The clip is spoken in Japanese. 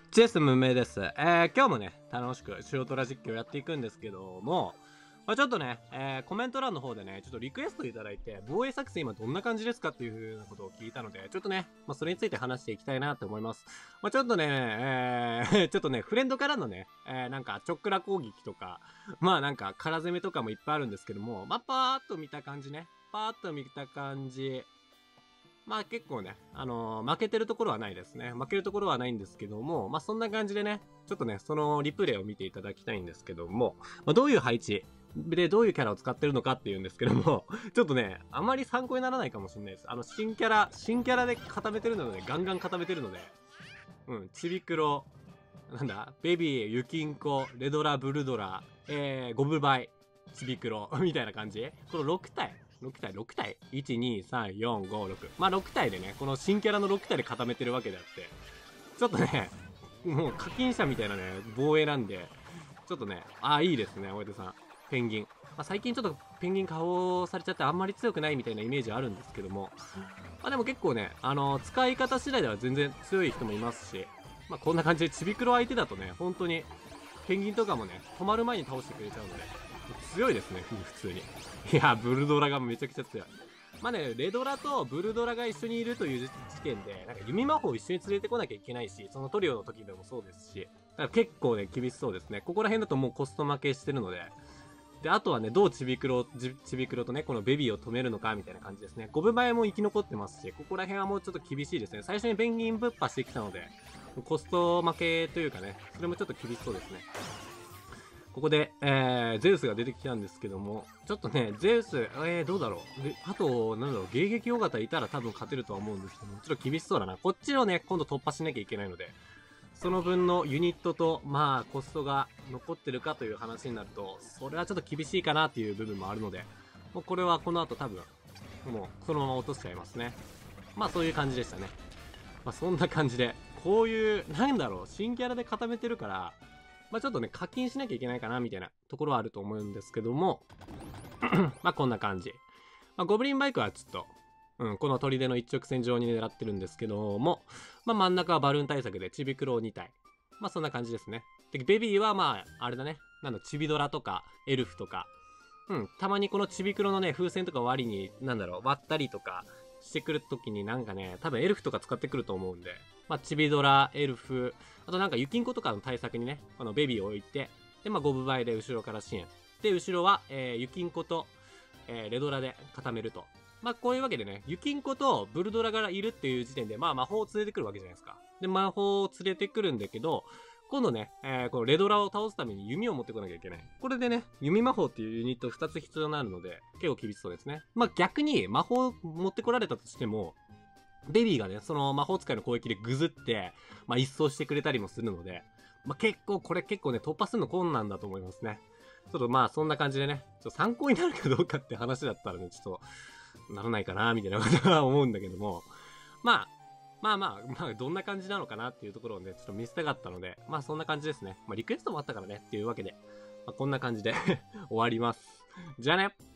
ジェス無名です。今日もね、楽しく塩トラ実況やっていくんですけども、ちょっとね、コメント欄の方でね、ちょっとリクエストいただいて、防衛作戦今どんな感じですかっていう風なことを聞いたので、ちょっとね、それについて話していきたいなって思います。ちょっとね、ちょっとね、フレンドからのね、なんか、ちょっくら攻撃とか、なんか、空攻めとかもいっぱいあるんですけども、パーっと見た感じね、パーっと見た感じ、結構ね、負けてるところはないですね。負けるところはないんですけども、そんな感じでね、ちょっとね、そのリプレイを見ていただきたいんですけども、どういう配置でどういうキャラを使ってるのかっていうんですけども、ちょっとね、あまり参考にならないかもしれないです。新キャラで固めてるので、ガンガン固めてるので、ちびくろ、なんだ、ベビー、ゆきんこ、レドラ、ブルドラ、ゴブバイ、ちびくろ、みたいな感じこの6体 ?6 体 ?1、2、3、4、5、6。6体でね、この新キャラの6体で固めてるわけであって、ちょっとね、もう課金者みたいなね、防衛なんで、ちょっとね、いいですね、おえてさん。ペンギン。最近ちょっとペンギン顔されちゃってあんまり強くないみたいなイメージあるんですけども、でも結構ね、使い方次第では全然強い人もいますし、こんな感じでちびくろ相手だとね、本当に、ペンギンとかもね、止まる前に倒してくれちゃうので、強いですね、普通に。いや、ブルドラがめちゃくちゃ強い。レドラとブルドラが一緒にいるという時点で、なんか弓魔法を一緒に連れてこなきゃいけないし、そのトリオの時でもそうですし、だから結構ね、厳しそうですね。ここら辺だともうコスト負けしてるので、で、あとはね、どうちびくろとね、このベビーを止めるのか、みたいな感じですね。ゴブバエも生き残ってますし、ここら辺はもうちょっと厳しいですね。最初にペンギンぶっ破してきたので、コスト負けというかね、それもちょっと厳しそうですね。ここで、ゼウスが出てきたんですけども、ちょっとね、ゼウス、どうだろう。で、あと、なんだろう、迎撃大型いたら多分勝てるとは思うんですけども、ちょっと厳しそうだな。こっちをね、今度突破しなきゃいけないので、その分のユニットと、コストが残ってるかという話になると、それはちょっと厳しいかなっていう部分もあるので、もうこれはこの後多分、もうそのまま落としちゃいますね。そういう感じでしたね。そんな感じで、こういう、なんだろう、新キャラで固めてるから、ちょっとね、課金しなきゃいけないかなみたいなところはあると思うんですけども、こんな感じ。ゴブリンバイクはちょっと、この砦の一直線上に狙ってるんですけども、真ん中はバルーン対策でちびくろ2体。そんな感じですね。で、ベビーはあれだね。ちびドラとか、エルフとか、たまにこのちびくろのね、風船とか割に、割ったりとかしてくるときになんかね、多分エルフとか使ってくると思うんで、ちびドラ、エルフ、あとなんかユキンコとかの対策にね、このベビーを置いて、で、ゴブバイで後ろから支援。で、後ろは、ユキンコと、レドラで固めると。こういうわけでね、ユキンコとブルドラがいるっていう時点で、魔法を連れてくるわけじゃないですか。で、魔法を連れてくるんだけど、今度ね、このレドラを倒すために弓を持ってこなきゃいけない。これでね、弓魔法っていうユニット2つ必要になるので、結構厳しそうですね。逆に魔法持ってこられたとしても、ベビーがね、その魔法使いの攻撃でぐずって、一掃してくれたりもするので、これ結構ね、突破するの困難だと思いますね。ちょっとそんな感じでね、ちょっと参考になるかどうかって話だったらね、ちょっと、ならないかな、みたいなことは思うんだけども、どんな感じなのかなっていうところをね、ちょっと見せたかったので、そんな感じですね。リクエストもあったからね、っていうわけで、こんな感じで終わります。じゃあね